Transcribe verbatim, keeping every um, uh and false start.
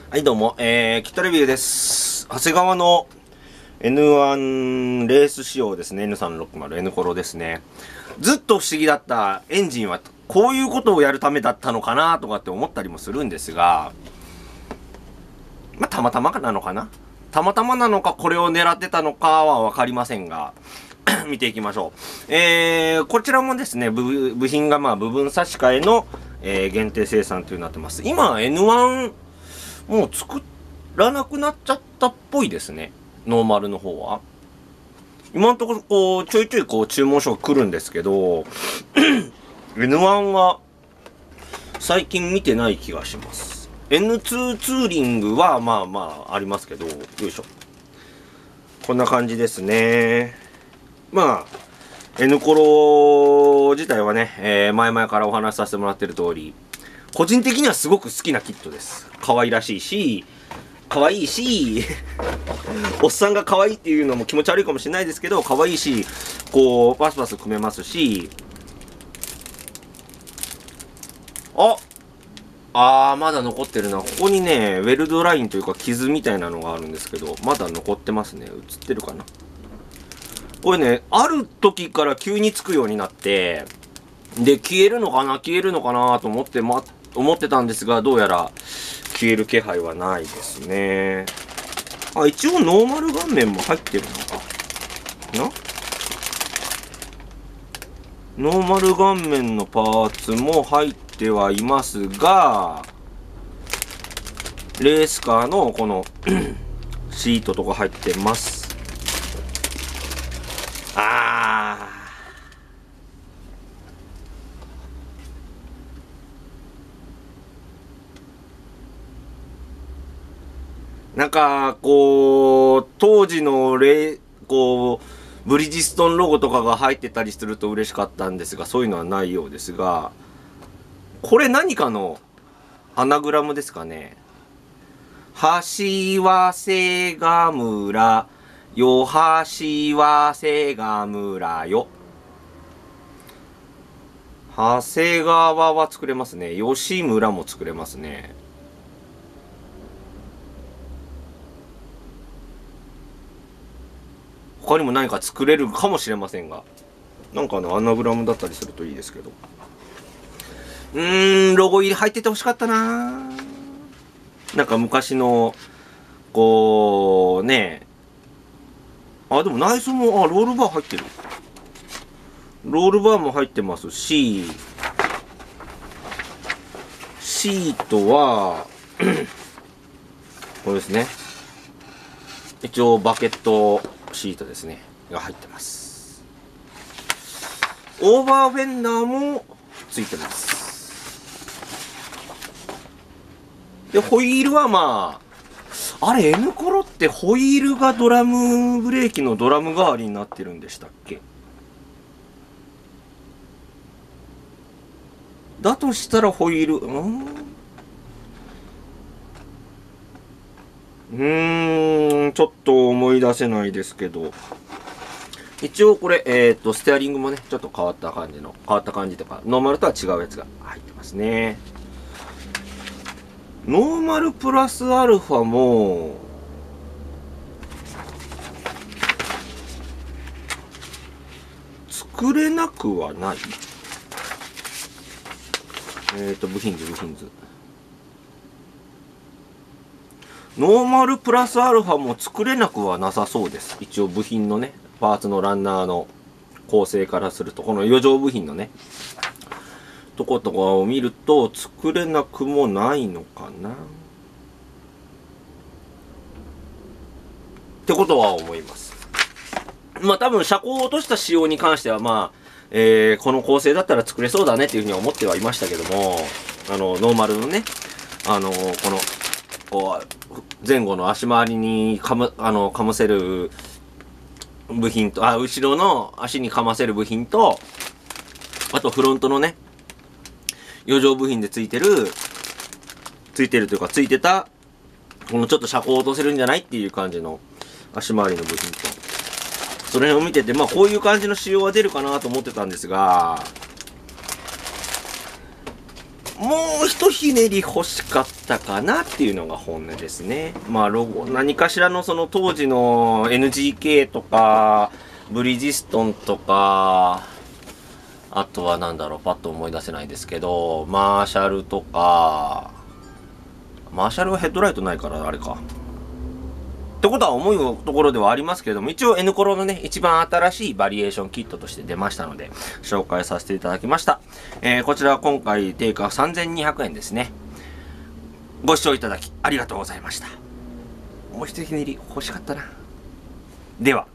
はい、どうも、えー、キットレビューです。長谷川の エヌワン レース仕様ですね。エヌさんろくまる、N コロですね。ずっと不思議だったエンジンは、こういうことをやるためだったのかなとかって思ったりもするんですが、まあ、たまたまなのかなたまたまなのか、これを狙ってたのかはわかりませんが、見ていきましょう。えー、こちらもですね、部部品がまあ部分差し替えの、えー、限定生産というになってます。今、エヌワン、もう作らなくなっちゃったっぽいですね。ノーマルの方は。今のところ、こう、ちょいちょいこう、注文書が来るんですけど、エヌワン は、最近見てない気がします。エヌツー ツーリングは、まあまあ、ありますけど、よいしょ。こんな感じですね。まあ、N コロ自体はね、えー、前々からお話しさせてもらってる通り、個人的にはすごく好きなキットです。可愛らしいし、可愛いし、おっさんが可愛いっていうのも気持ち悪いかもしれないですけど、可愛いし、こう、パスパス組めますし、ああー、まだ残ってるな。ここにね、ウェルドラインというか傷みたいなのがあるんですけど、まだ残ってますね。映ってるかな。これね、ある時から急につくようになって、で、消えるのかな消えるのかなと思って、ま、思ってたんですが、どうやら消える気配はないですね。あ、一応ノーマル顔面も入ってるのかな。ノーマル顔面のパーツも入ってはいますが、レースカーのこのシートとか入ってます。あー。なんか、こう、当時のレ、こう、ブリヂストンロゴとかが入ってたりすると嬉しかったんですが、そういうのはないようですが、これ何かのアナグラムですかね。橋は瀬ヶ村、よ橋は瀬ヶ村よ。長谷川は作れますね。吉村も作れますね。他にも何か作れるかもしれませんが、なんかのアナグラムだったりするといいですけど。うーん、ロゴ入り入っててほしかったな。なんか昔の、こう、ね。あ、でも内装も、あ、ロールバー入ってる。ロールバーも入ってますし、シートは、これですね。一応バケットシートですね。が入ってます。オーバーフェンダーもついてます。で、ホイールはまあ、あれ、N コロってホイールがドラムブレーキのドラム代わりになってるんでしたっけ？だとしたらホイール、うんうーん、ちょっと思い出せないですけど。一応これ、えっと、ステアリングもね、ちょっと変わった感じの、変わった感じとか、ノーマルとは違うやつが入ってますね。ノーマルプラスアルファも、作れなくはない。えっと、部品図、部品図。ノーマルプラスアルファも作れなくはなさそうです。一応部品のね、パーツのランナーの構成からすると、この余剰部品のね、とことかを見ると作れなくもないのかなってことは思います。まあ多分車高を落とした仕様に関してはまあ、えー、この構成だったら作れそうだねっていうふうには思ってはいましたけども、あの、ノーマルのね、あの、この、こう、前後の足回りにかむ、あの、かませる部品と、あ、後ろの足にかませる部品と、あとフロントのね、余剰部品でついてる、ついてるというかついてた、このちょっと車高を落とせるんじゃないっていう感じの足回りの部品と、その辺を見てて、まあこういう感じの仕様は出るかなと思ってたんですが、 もうひとひねり欲しかったかなっていうのが本音ですね。まあロゴ、何かしらのその当時の エヌジーケー とか、ブリヂストンとか、あとはなんだろう、パッと思い出せないですけど、マーシャルとか、マーシャルはヘッドライトないからあれか。ってことは思うところではありますけれども、一応 N コロのね、一番新しいバリエーションキットとして出ましたので、紹介させていただきました。えー、こちらは今回定価さんぜんにひゃくえんですね。ご視聴いただきありがとうございました。もう一ひねり欲しかったな。では。